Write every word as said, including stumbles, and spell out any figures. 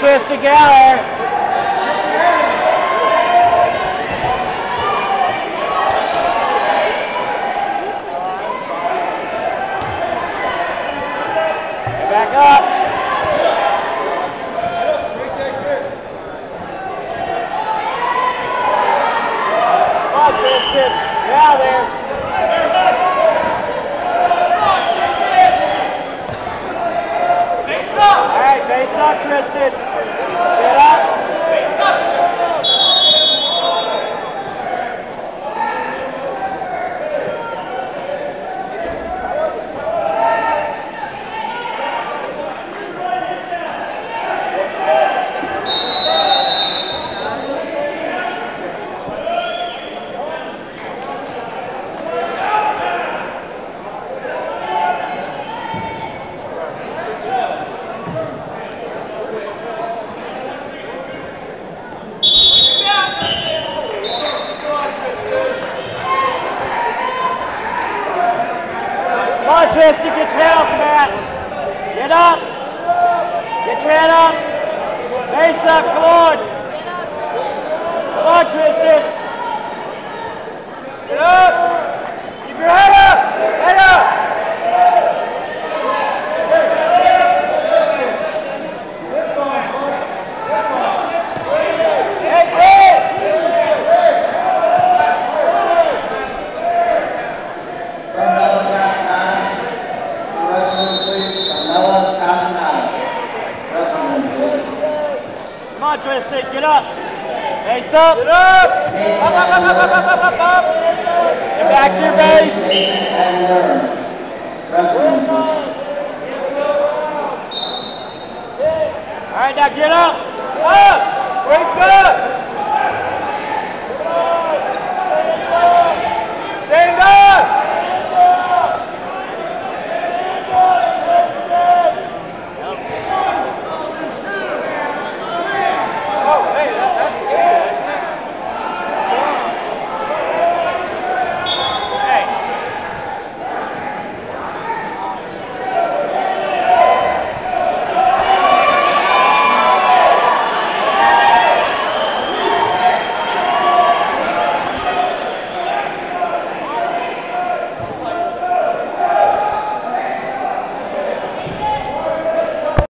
Tristan, get out there. Get back up. Come on, Tristan. Get out there. Alright, face up, Tristan. Get up. Face up. Come on, Tristan, get your head up, Matt. Get up. Get your head up. Face up, come on. Come on, Tristan. Get up. Keep your head up. Head up. Hey, Chris. Come on, Tristan, get up. Face up. Get up. Up, up, up, up, up, up, up, up. Get back to your base. All right, now get up. Up. Wake up.